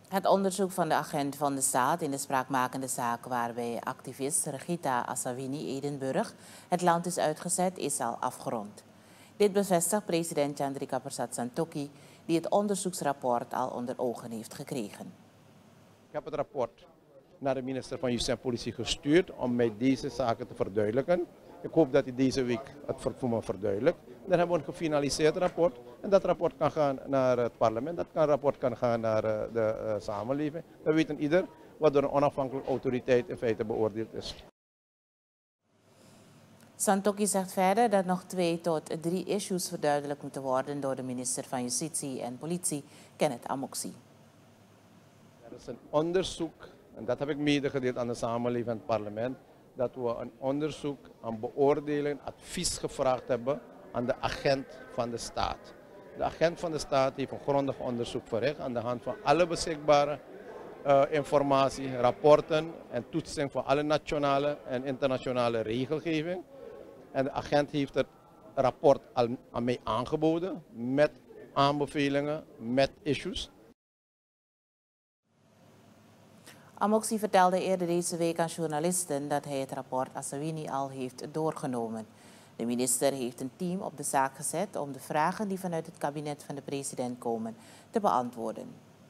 Het onderzoek van de agent van de staat in de spraakmakende zaak waarbij activist Regita Assawini Edenburg het land is uitgezet, is al afgerond. Dit bevestigt president Chandrika Persat Santokhi, die het onderzoeksrapport al onder ogen heeft gekregen. Ik heb het rapport naar de minister van Justitie en Politie gestuurd om mij deze zaken te verduidelijken. Ik hoop dat hij deze week het voor me verduidelijkt. Dan hebben we een gefinaliseerd rapport en dat rapport kan gaan naar het parlement, dat rapport kan gaan naar de samenleving. Dan weet ieder wat door een onafhankelijke autoriteit in feite beoordeeld is. Santokhi zegt verder dat nog 2 tot 3 issues verduidelijkt moeten worden door de minister van Justitie en Politie, Kenneth Amoksi. Er is een onderzoek, en dat heb ik medegedeeld aan de samenleving en het parlement, dat we een onderzoek, een beoordeling, advies gevraagd hebben aan de agent van de staat. De agent van de staat heeft een grondig onderzoek verricht aan de hand van alle beschikbare informatie, rapporten en toetsing van alle nationale en internationale regelgeving. En de agent heeft het rapport al aan mij aangeboden met aanbevelingen, met issues. Amoksi vertelde eerder deze week aan journalisten dat hij het rapport Assawini al heeft doorgenomen. De minister heeft een team op de zaak gezet om de vragen die vanuit het kabinet van de president komen te beantwoorden.